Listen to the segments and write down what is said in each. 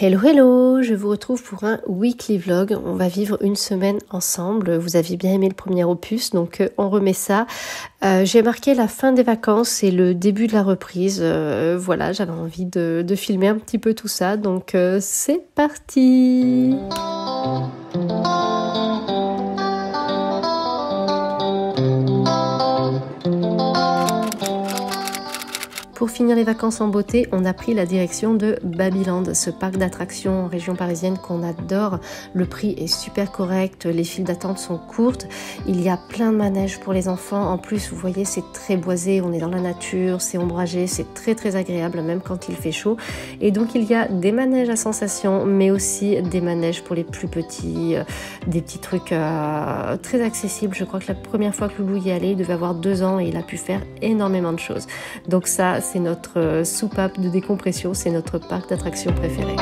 Hello hello, je vous retrouve pour un weekly vlog. On va vivre une semaine ensemble. Vous aviez bien aimé le premier opus, donc on remet ça. J'ai marqué la fin des vacances et le début de la reprise. Voilà, j'avais envie de filmer un petit peu tout ça, donc c'est parti. Pour finir les vacances en beauté, on a pris la direction de Babyland, ce parc d'attractions en région parisienne qu'on adore. Le prix est super correct, les files d'attente sont courtes, il y a plein de manèges pour les enfants. En plus, vous voyez, c'est très boisé, on est dans la nature, c'est ombragé, c'est très agréable même quand il fait chaud. Et donc il y a des manèges à sensations, mais aussi des manèges pour les plus petits, des petits trucs très accessibles. Je crois que la première fois que Loulou y est allé, il devait avoir 2 ans et il a pu faire énormément de choses. Donc ça, c'est notre soupape de décompression, c'est notre parc d'attractions préféré.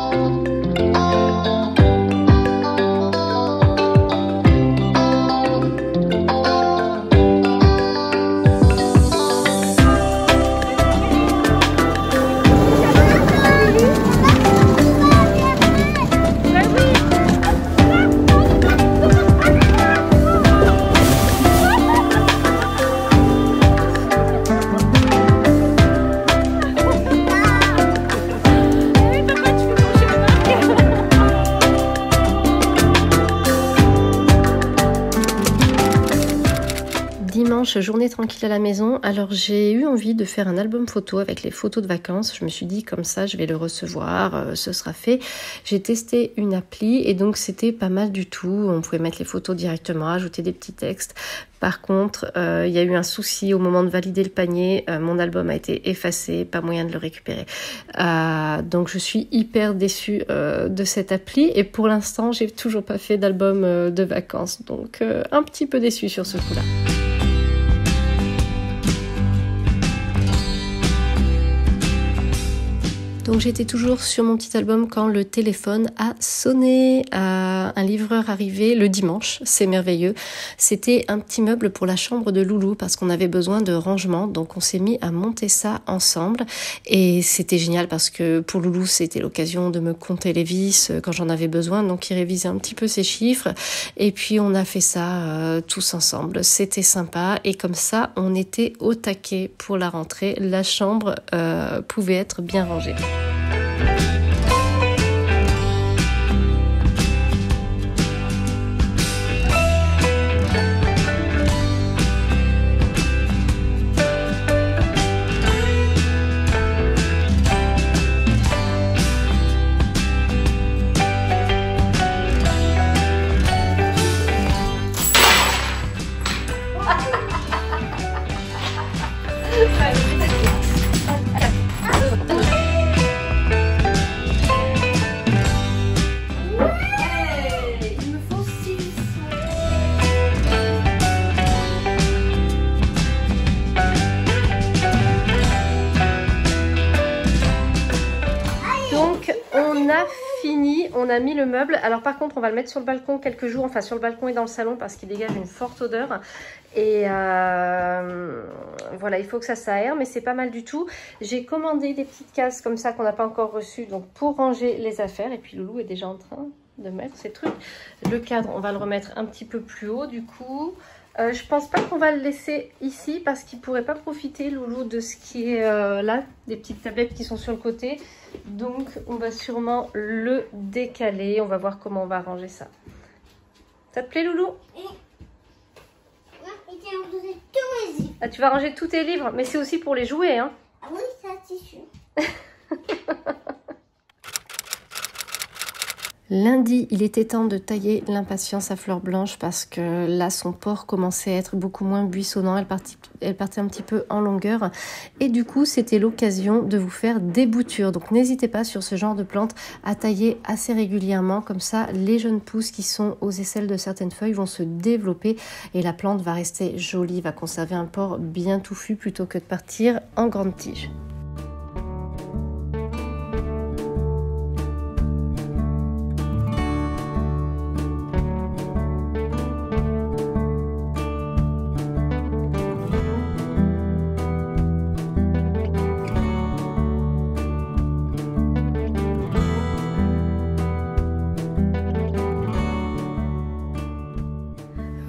Dimanche, journée tranquille à la maison. Alors j'ai eu envie de faire un album photo avec les photos de vacances. Je me suis dit comme ça je vais le recevoir, ce sera fait. J'ai testé une appli et donc c'était pas mal du tout. On pouvait mettre les photos directement, ajouter des petits textes. Par contre, il y a eu un souci au moment de valider le panier. Mon album a été effacé, pas moyen de le récupérer. Donc je suis hyper déçue de cette appli et pour l'instant j'ai toujours pas fait d'album de vacances. Donc un petit peu déçue sur ce coup-là. Donc j'étais toujours sur mon petit album quand le téléphone a sonné. Un livreur arrivé le dimanche, c'est merveilleux. C'était un petit meuble pour la chambre de Loulou parce qu'on avait besoin de rangement. Donc on s'est mis à monter ça ensemble et c'était génial parce que pour Loulou c'était l'occasion de me compter les vis quand j'en avais besoin. Donc il révisait un petit peu ses chiffres et puis on a fait ça tous ensemble. C'était sympa et comme ça on était au taquet pour la rentrée. La chambre pouvait être bien rangée. On a mis le meuble, alors par contre on va le mettre sur le balcon quelques jours, enfin sur le balcon et dans le salon parce qu'il dégage une forte odeur et voilà, il faut que ça s'aère mais c'est pas mal du tout. J'ai commandé des petites cases comme ça qu'on n'a pas encore reçues donc pour ranger les affaires et puis Loulou est déjà en train de mettre ses trucs. Le cadre on va le remettre un petit peu plus haut du coup. Je pense pas qu'on va le laisser ici parce qu'il pourrait pas profiter Loulou de ce qui est là, des petites tablettes qui sont sur le côté. Donc on va sûrement le décaler. On va voir comment on va arranger ça. Ça te plaît Loulou? Ah, tu vas ranger tous tes livres, mais c'est aussi pour les jouer hein. Ah oui, ça c'est sûr. Lundi, il était temps de tailler l'impatience à fleurs blanches parce que là, son port commençait à être beaucoup moins buissonnant. Elle partait un petit peu en longueur. Et du coup, c'était l'occasion de vous faire des boutures. Donc, n'hésitez pas sur ce genre de plante à tailler assez régulièrement. Comme ça, les jeunes pousses qui sont aux aisselles de certaines feuilles vont se développer et la plante va rester jolie, va conserver un port bien touffu plutôt que de partir en grande tige.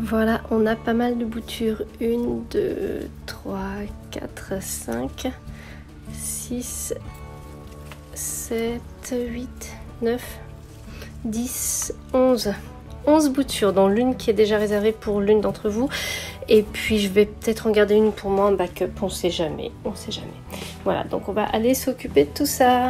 Voilà, on a pas mal de boutures. 1, 2, 3, 4, 5, 6, 7, 8, 9, 10, 11. 11 boutures, dont l'une qui est déjà réservée pour l'une d'entre vous. Et puis je vais peut-être en garder une pour moi en backup, on sait jamais, on sait jamais. Voilà, donc on va aller s'occuper de tout ça.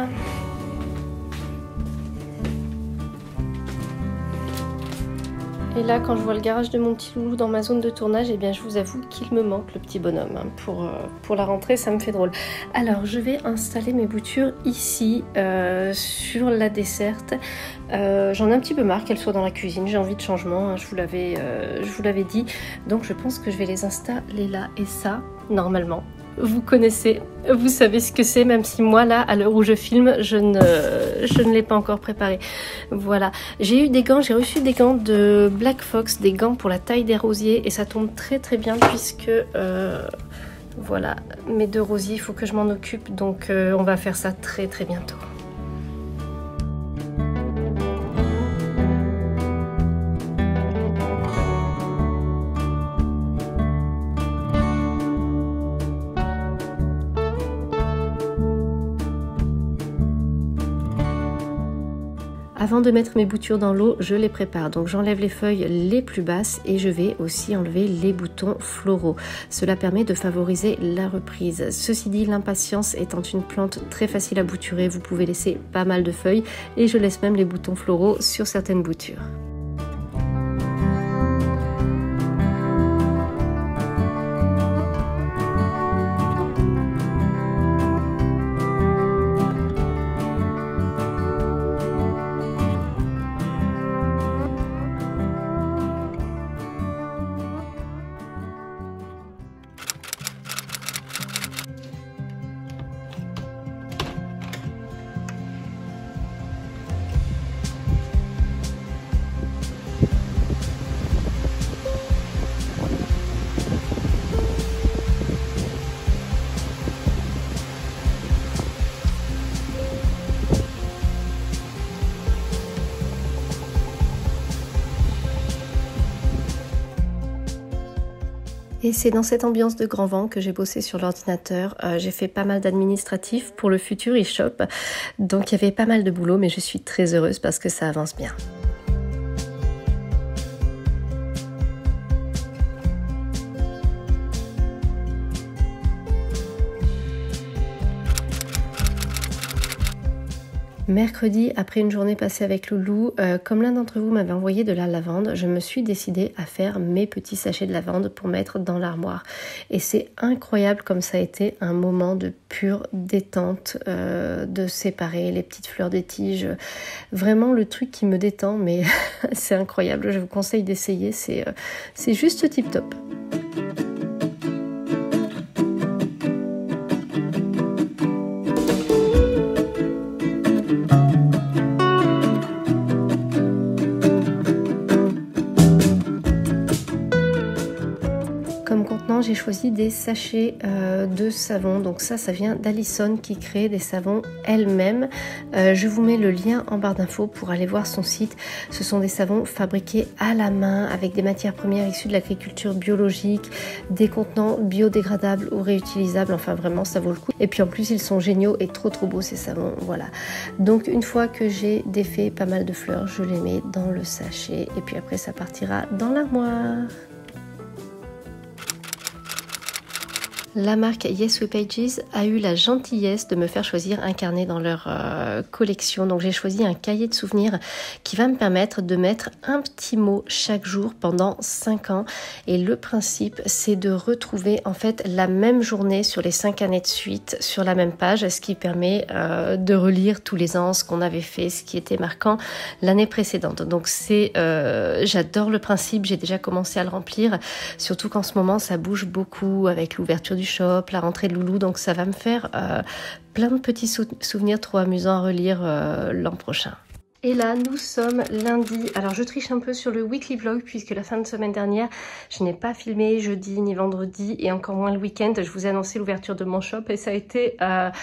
Et là, quand je vois le garage de mon petit loulou dans ma zone de tournage, eh bien, je vous avoue qu'il me manque le petit bonhomme. Hein. Pour la rentrée, ça me fait drôle. Alors, je vais installer mes boutures ici, sur la desserte. J'en ai un petit peu marre qu'elles soient dans la cuisine. J'ai envie de changement, hein, je vous l'avais dit. Donc, je pense que je vais les installer là. Et ça, normalement, vous connaissez, vous savez ce que c'est, même si moi là, à l'heure où je filme, je ne l'ai pas encore préparé. Voilà, j'ai eu des gants, j'ai reçu des gants de Black Fox, des gants pour la taille des rosiers, et ça tombe très très bien puisque voilà, mes 2 rosiers, il faut que je m'en occupe, donc on va faire ça très très bientôt. Avant de mettre mes boutures dans l'eau, je les prépare. Donc j'enlève les feuilles les plus basses et je vais aussi enlever les boutons floraux. Cela permet de favoriser la reprise. Ceci dit, l'impatience étant une plante très facile à bouturer, vous pouvez laisser pas mal de feuilles et je laisse même les boutons floraux sur certaines boutures. Et c'est dans cette ambiance de grand vent que j'ai bossé sur l'ordinateur. J'ai fait pas mal d'administratifs pour le futur e-shop. Donc il y avait pas mal de boulot, mais je suis très heureuse parce que ça avance bien. Mercredi, après une journée passée avec Loulou, comme l'un d'entre vous m'avait envoyé de la lavande, je me suis décidée à faire mes petits sachets de lavande pour mettre dans l'armoire. Et c'est incroyable comme ça a été un moment de pure détente, de séparer les petites fleurs des tiges. Vraiment le truc qui me détend, mais c'est incroyable. Je vous conseille d'essayer, c'est juste tip top. J'ai choisi des sachets de savon, donc ça vient d'Alison qui crée des savons elle-même. Je vous mets le lien en barre d'infos pour aller voir son site. Ce sont des savons fabriqués à la main avec des matières premières issues de l'agriculture biologique, des contenants biodégradables ou réutilisables, enfin vraiment ça vaut le coup. Et puis en plus ils sont géniaux et trop beaux ces savons, voilà. Donc une fois que j'ai défait pas mal de fleurs, je les mets dans le sachet et puis après ça partira dans l'armoire. La marque Yes We Pages a eu la gentillesse de me faire choisir un carnet dans leur collection. Donc j'ai choisi un cahier de souvenirs qui va me permettre de mettre un petit mot chaque jour pendant 5 ans. Et le principe, c'est de retrouver en fait la même journée sur les 5 années de suite sur la même page, ce qui permet de relire tous les ans ce qu'on avait fait, ce qui était marquant l'année précédente. Donc j'adore le principe, j'ai déjà commencé à le remplir, surtout qu'en ce moment ça bouge beaucoup avec l'ouverture du shop, la rentrée de Loulou, donc ça va me faire plein de petits souvenirs trop amusants à relire l'an prochain. Et là, nous sommes lundi. Alors, je triche un peu sur le weekly vlog puisque la fin de semaine dernière, je n'ai pas filmé jeudi ni vendredi et encore moins le week-end. Je vous ai annoncé l'ouverture de mon shop et ça a été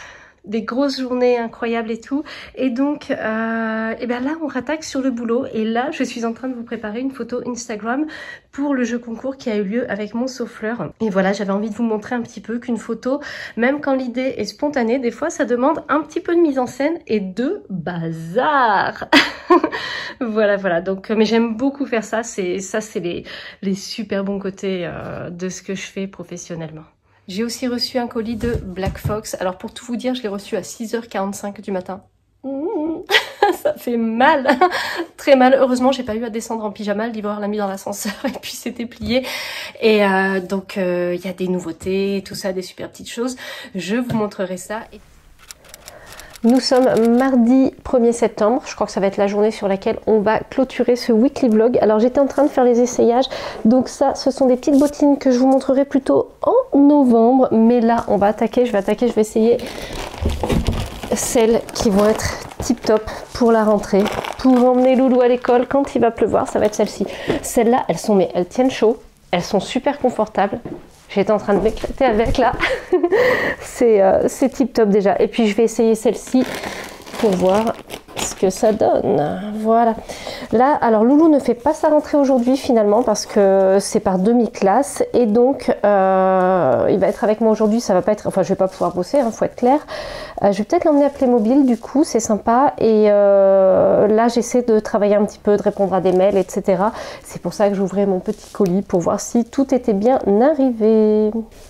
des grosses journées incroyables et tout. Et donc, et ben là, on rattaque sur le boulot. Et là, je suis en train de vous préparer une photo Instagram pour le jeu concours qui a eu lieu avec mon souffleur. Et voilà, j'avais envie de vous montrer un petit peu qu'une photo, même quand l'idée est spontanée, des fois, ça demande un petit peu de mise en scène et de bazar. Voilà. Donc, mais j'aime beaucoup faire ça. C'est les super bons côtés de ce que je fais professionnellement. J'ai aussi reçu un colis de Black Fox. Alors pour tout vous dire, je l'ai reçu à 6h45 du matin. Ça fait mal, très mal. Heureusement, j'ai pas eu à descendre en pyjama. Le livreur l'a mis dans l'ascenseur et puis c'était plié. Et donc il y a des nouveautés, tout ça, des super petites choses. Je vous montrerai ça. Nous sommes mardi 1er septembre, je crois que ça va être la journée sur laquelle on va clôturer ce weekly vlog. Alors j'étais en train de faire les essayages, donc ça ce sont des petites bottines que je vous montrerai plutôt en novembre. Mais là on va attaquer, je vais essayer celles qui vont être tip top pour la rentrée, pour emmener Loulou à l'école quand il va pleuvoir, ça va être celle-ci. Celles-là elles tiennent chaud, elles sont super confortables. J'étais en train de m'éclater avec là. C'est tip top déjà. Et puis je vais essayer celle-ci pour voir ce que ça donne. Voilà. Là, alors Loulou ne fait pas sa rentrée aujourd'hui finalement parce que c'est par demi-classe. Et donc, il va être avec moi aujourd'hui. Ça va pas être... Enfin, je vais pas pouvoir bosser, hein, faut être clair. Je vais peut-être l'emmener à Playmobil du coup, c'est sympa. Et là, j'essaie de travailler un petit peu, de répondre à des mails, etc. C'est pour ça que j'ouvrais mon petit colis pour voir si tout était bien arrivé.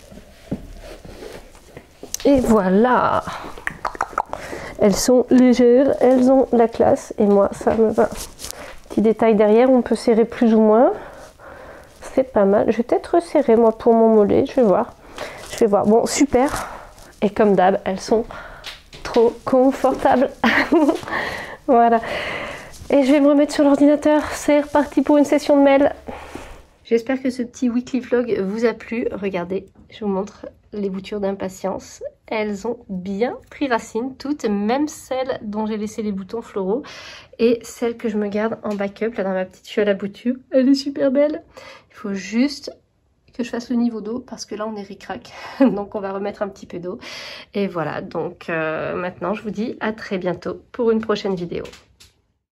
Et voilà. Elles sont légères, elles ont la classe et moi ça me va. Petit détail derrière, on peut serrer plus ou moins. C'est pas mal. Je vais peut-être resserrer moi pour mon mollet, je vais voir. Bon, super. Et comme d'hab, elles sont trop confortables. Voilà. Et je vais me remettre sur l'ordinateur. C'est reparti pour une session de mail. J'espère que ce petit weekly vlog vous a plu. Regardez, je vous montre les boutures d'impatience. Elles ont bien pris racine, toutes, même celles dont j'ai laissé les boutons floraux. Et celle que je me garde en backup, là dans ma petite fiole à boutures. Elle est super belle. Il faut juste que je fasse le niveau d'eau parce que là on est ric-rac. Donc on va remettre un petit peu d'eau. Et voilà, donc maintenant je vous dis à très bientôt pour une prochaine vidéo.